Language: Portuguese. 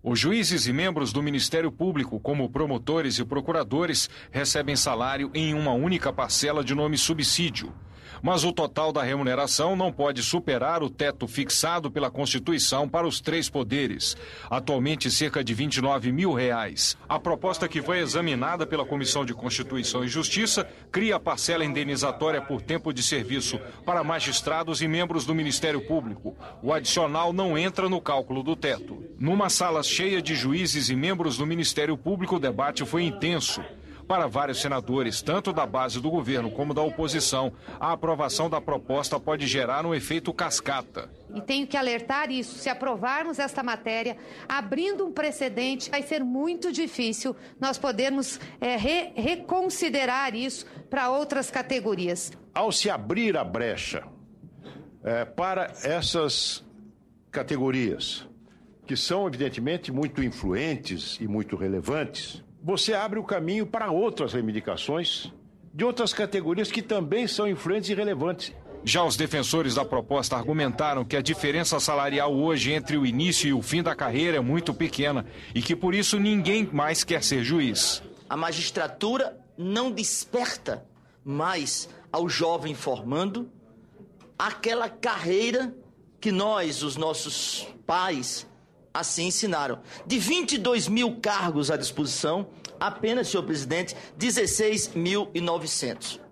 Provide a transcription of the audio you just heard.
Os juízes e membros do Ministério Público, como promotores e procuradores, recebem salário em uma única parcela de nome subsídio. Mas o total da remuneração não pode superar o teto fixado pela Constituição para os 3 poderes, atualmente cerca de R$29 mil. A proposta que foi examinada pela Comissão de Constituição e Justiça cria a parcela indenizatória por tempo de serviço para magistrados e membros do Ministério Público. O adicional não entra no cálculo do teto. Numa sala cheia de juízes e membros do Ministério Público, o debate foi intenso. Para vários senadores, tanto da base do governo como da oposição, a aprovação da proposta pode gerar um efeito cascata. E tenho que alertar isso, se aprovarmos esta matéria, abrindo um precedente, vai ser muito difícil nós podermos reconsiderar isso para outras categorias. Ao se abrir a brecha para essas categorias, que são evidentemente muito influentes e muito relevantes, você abre o caminho para outras reivindicações de outras categorias que também são influentes e relevantes. Já os defensores da proposta argumentaram que a diferença salarial hoje entre o início e o fim da carreira é muito pequena e que por isso ninguém mais quer ser juiz. A magistratura não desperta mais ao jovem formando aquela carreira que nós, os nossos pais, assim ensinaram. De 22 mil cargos à disposição, apenas, senhor presidente, 16.900.